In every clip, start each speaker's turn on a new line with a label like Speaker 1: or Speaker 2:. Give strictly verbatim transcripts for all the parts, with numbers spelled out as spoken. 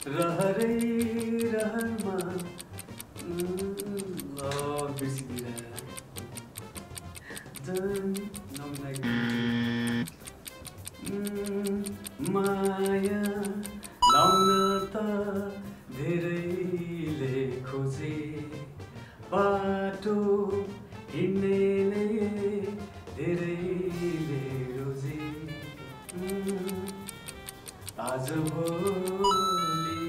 Speaker 1: रहरै रहरमा बिर्सिदिएर माया लाउन त धेरैले खोजे बाटो हिँड्नेले धेरैले रोजे आज भोलि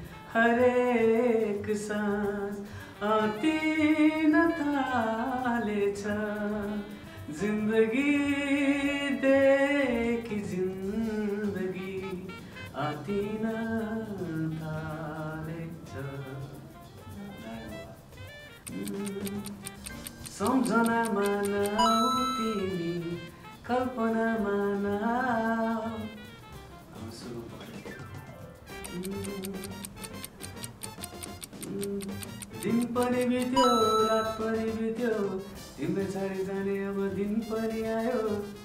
Speaker 1: हरेक साँझ आतिन थालेछ जिन्दगी देखि जिन्दगी आतिन थालेछ सम्झनामा नआऊ तिमी कल्पनामा नआऊ दिन पनि बित्यो रात पनि बित्यो तिम्रो छाडी जाने अब दिन पनि आयो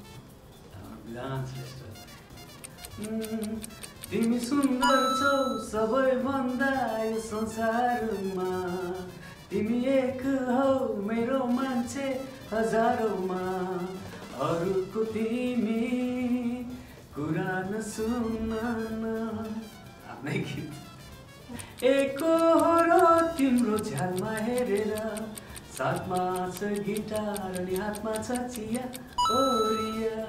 Speaker 1: तिमी सुन्दर छौ सबैभन्दा यो संसारमा तिमी एक हौ मेरो मान्छे हजारौँमा अरूको तिमी कुरा नसुन्न आफ्नै गीत एकहोरो तिम्रो झ्यालमा हेरेर साथमा छ गिटार अनि हातमा छ चिया ओरिया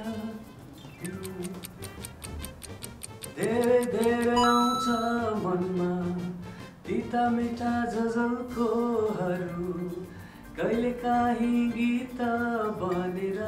Speaker 1: धेरै धेरै आउँछ मनमा तिता मिठा झझल्कोहरू कहिले काहीँ गीत बनेर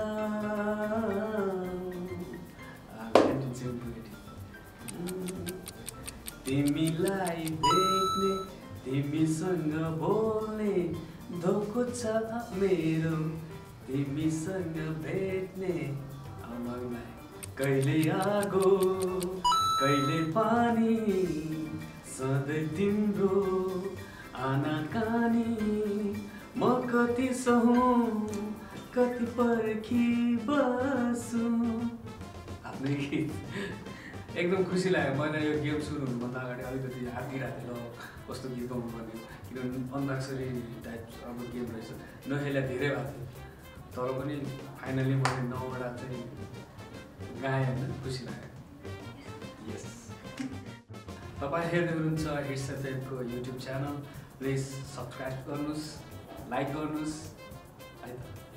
Speaker 1: तिमीलाई देख्ने तिमीसँग बोल्ने धोको छ मेरो तिमीसँग भेट्ने अमरलाई कहिले आगो कहिले पानी सधैँ तिम्रो आनाकानी म कति सहूँ कति पर्खी बसु आफ्नै गीत एकदम खुसी लाग्यो मैले यो गेम सुरु हुनुभन्दा अगाडि अलिकति हातिरहेको थिएँ ल कस्तो गीत गाउनु पर्ने किनभने अन्ताक्षरी टाइप अब गेम रहेछ नखेला धेरै भएको थियो तर पनि फाइनली मैले नौवटा चाहिँ गाएँ होइन खुसी लाग्यो यस तपाईँ हेर्दै हुनुहुन्छ हिट्स एफएमको युट्युब च्यानल प्लिज सब्सक्राइब गर्नुहोस् लाइक गर्नुहोस् है त